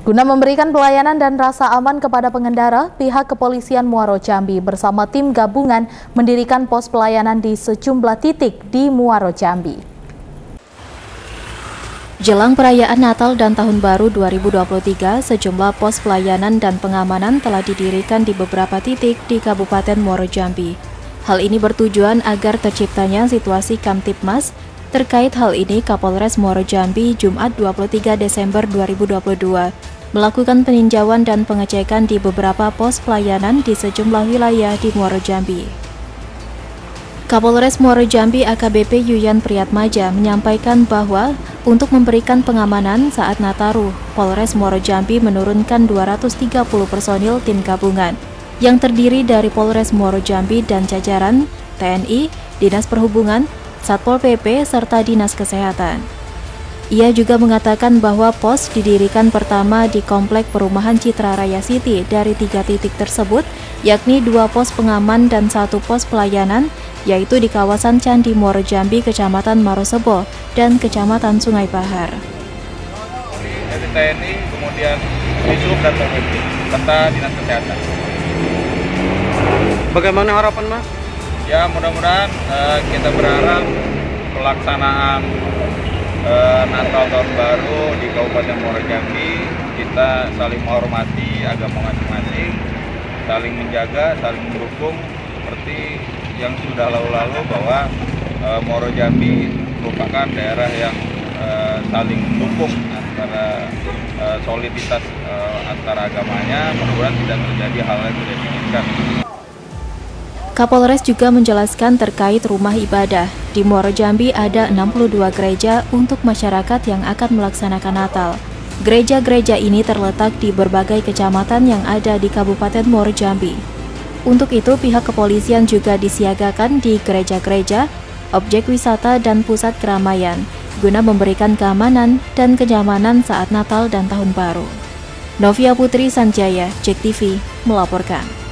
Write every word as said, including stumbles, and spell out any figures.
Guna memberikan pelayanan dan rasa aman kepada pengendara, pihak Kepolisian Muaro Jambi bersama tim gabungan mendirikan pos pelayanan di sejumlah titik di Muaro Jambi. Jelang perayaan Natal dan Tahun Baru dua ribu dua puluh tiga, sejumlah pos pelayanan dan pengamanan telah didirikan di beberapa titik di Kabupaten Muaro Jambi. Hal ini bertujuan agar terciptanya situasi Kamtibmas. Terkait hal ini, Kapolres Muaro Jambi Jumat dua puluh tiga Desember dua ribu dua puluh dua melakukan peninjauan dan pengecekan di beberapa pos pelayanan di sejumlah wilayah di Muaro Jambi. Kapolres Muaro Jambi A K B P Yuyan Priyatmaja menyampaikan bahwa untuk memberikan pengamanan saat Nataru, Polres Muaro Jambi menurunkan dua ratus tiga puluh personil tim gabungan yang terdiri dari Polres Muaro Jambi dan jajaran T N I, Dinas Perhubungan, Satpol P P, serta Dinas Kesehatan. Ia juga mengatakan bahwa pos didirikan pertama di Komplek Perumahan Citra Raya City dari tiga titik tersebut, yakni dua pos pengaman dan satu pos pelayanan, yaitu di kawasan Candi Muaro Jambi, Kecamatan Marosebo, dan Kecamatan Sungai Bahar. Dari T N I, kemudian Disub dan P P, serta Dinas Kesehatan. Bagaimana harapan Mas? Ya, mudah-mudahan uh, kita berharap pelaksanaan uh, Natal Tahun Baru di Kabupaten Muaro Jambi kita saling menghormati agama masing-masing, saling menjaga, saling mendukung seperti yang sudah lalu-lalu bahwa uh, Muaro Jambi merupakan daerah yang uh, saling mendukung antara uh, soliditas uh, antara agamanya. Mudah-mudahan tidak terjadi hal yang tidak diinginkan. Kapolres juga menjelaskan terkait rumah ibadah. Di Muaro Jambi ada enam puluh dua gereja untuk masyarakat yang akan melaksanakan Natal. Gereja-gereja ini terletak di berbagai kecamatan yang ada di Kabupaten Muaro Jambi. Untuk itu, pihak kepolisian juga disiagakan di gereja-gereja, objek wisata, dan pusat keramaian, guna memberikan keamanan dan kenyamanan saat Natal dan Tahun Baru. Novia Putri Sanjaya, Jek T V, melaporkan.